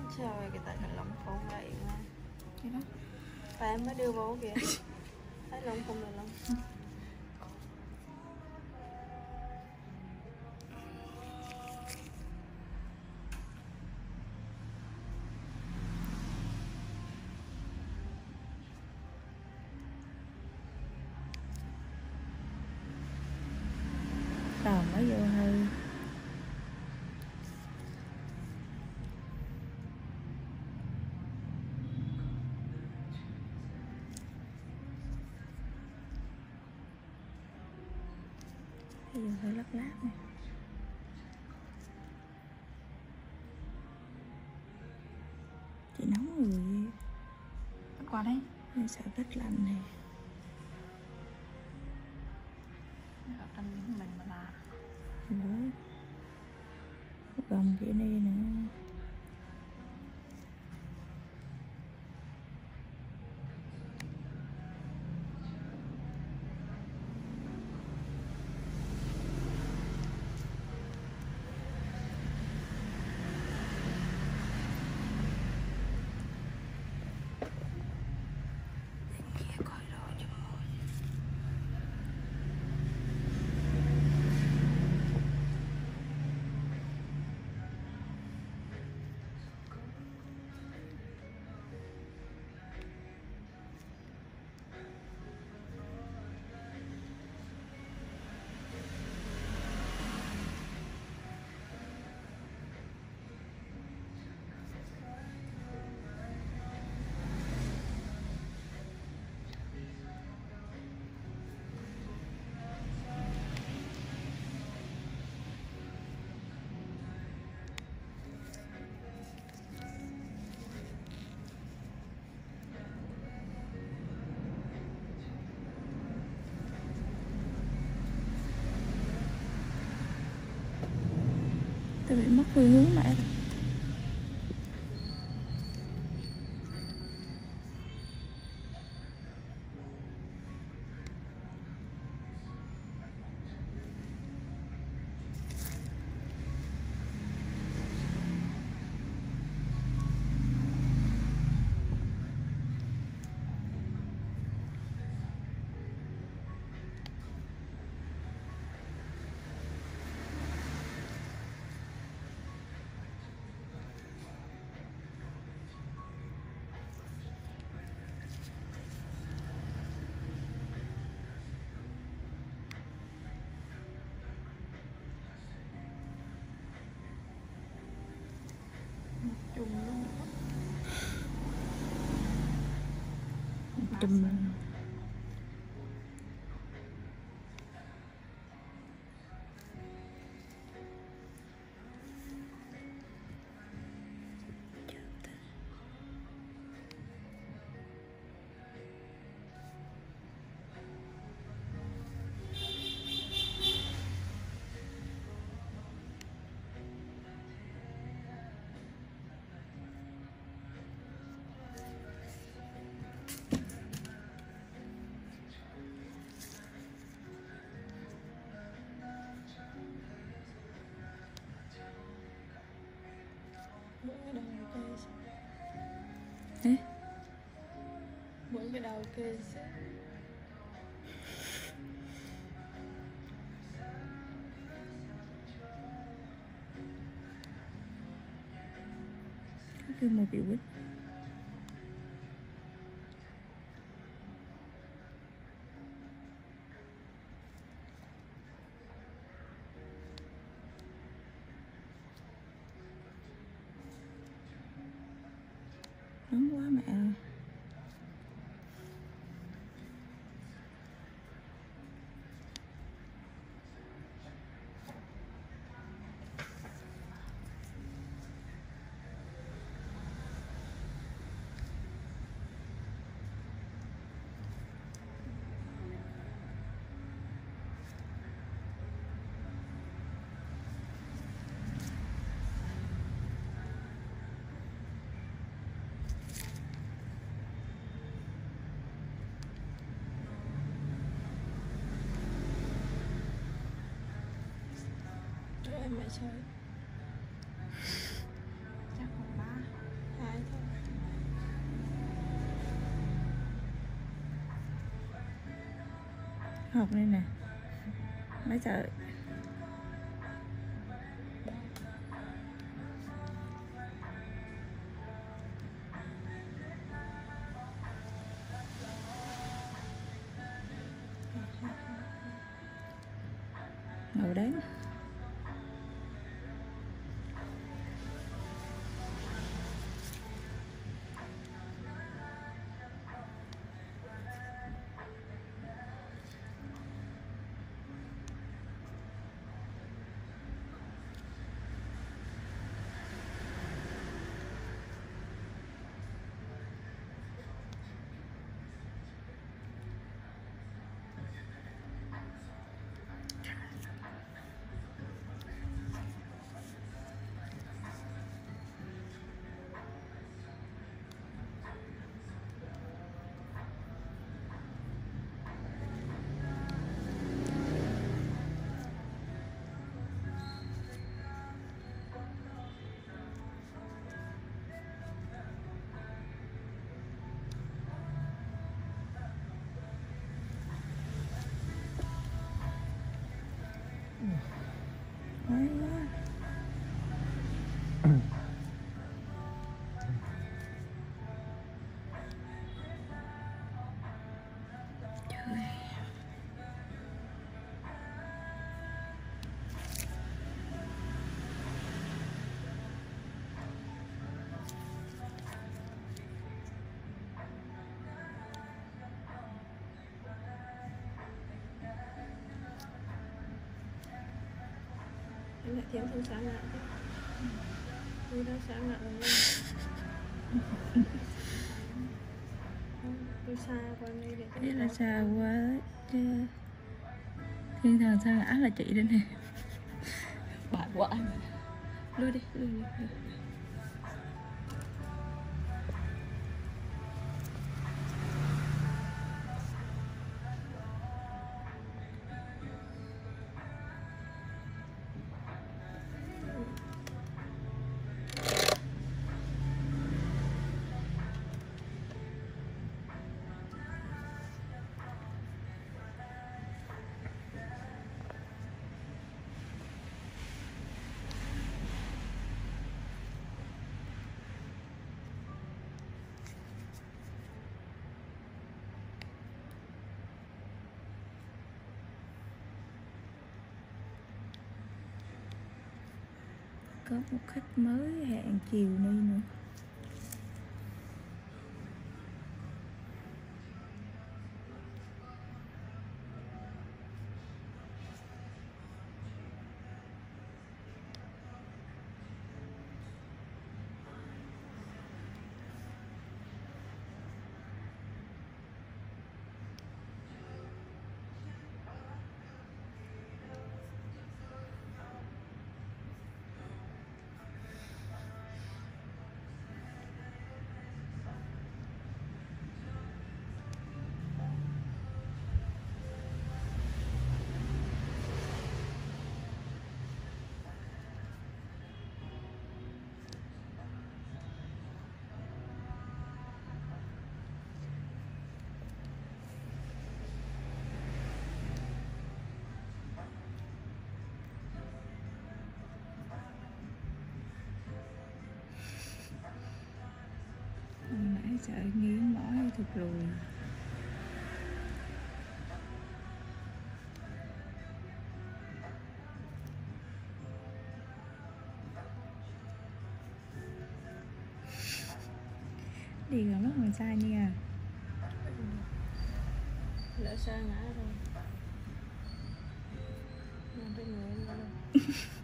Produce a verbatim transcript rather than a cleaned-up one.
Trời, cái tại cái lồng phun lại mà. Thế đó. Và em mới đưa vô kìa. Thấy lồng phun là lồng. Rồi mới vô hơi. Bây giờ hơi lắc lát nè. Chị nóng người. Bắt qua đây. Em sợ vết lạnh nè. Ở trong những mình mà là Ủa. Gần kia đây nữa. Tôi bị mất phương hướng mẹ rồi. Trùng luôn. Trùm. Mỗi cái đầu cây Hả? Mỗi cái đầu cây sẽ Cứ một biểu quýt. Nóng quá mẹ ơi. em mẹ chơi. Chắc còn ba. học đây nè. Mấy sợ. Ngồi đấy. Hay quá. Trời. Em lại thiếu thân sáng ngạ thế. Tôi đã sáng ngạ rồi nha. Tôi xa qua đây để Thế là xa quá chứ. Thiên thần sao ngã là chị đây nè. Bạn quá anh. Lui đi, lui đi, lui. Có một khách mới hẹn chiều nay nữa. Hồi nãy sợ nghiến mỏi thụt lùi. Đi gần mất ngoài xa nha. Lỡ xa ngã rồi. Làm cái người em rồi.